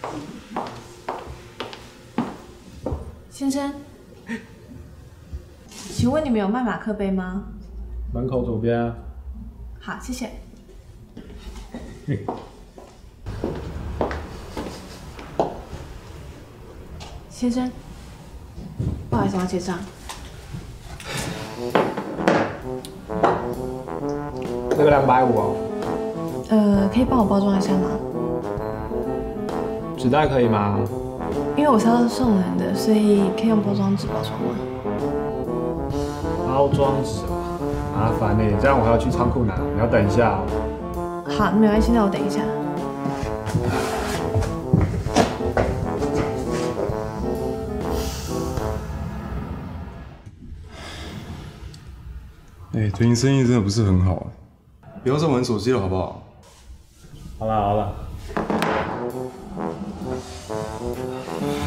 先生，请问你们有卖马克杯吗？ 门口左边啊。 好，谢谢。先生，不好意思，我要结账。 这个250哦。 可以帮我包装一下吗？ 纸袋可以吗？ 因为我是要送人的，所以可以用包装纸包装吗？ 包装纸啊，麻烦呢，这样我还要去仓库拿，你要等一下哦。 好，没关系，那我等一下。 最近生意真的不是很好，不要再玩手机了，好不好？ 好了好了。